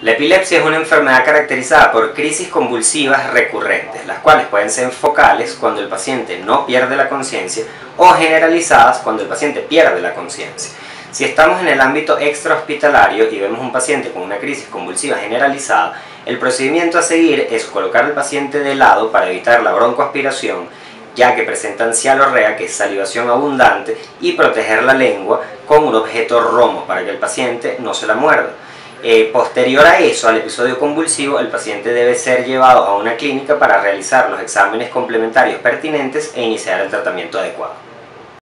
La epilepsia es una enfermedad caracterizada por crisis convulsivas recurrentes, las cuales pueden ser focales cuando el paciente no pierde la conciencia o generalizadas cuando el paciente pierde la conciencia. Si estamos en el ámbito extrahospitalario y vemos un paciente con una crisis convulsiva generalizada, el procedimiento a seguir es colocar al paciente de lado para evitar la broncoaspiración, ya que presentan cialorrea, que es salivación abundante, y proteger la lengua con un objeto romo para que el paciente no se la muerda. Posterior a eso, al episodio convulsivo, el paciente debe ser llevado a una clínica para realizar los exámenes complementarios pertinentes e iniciar el tratamiento adecuado.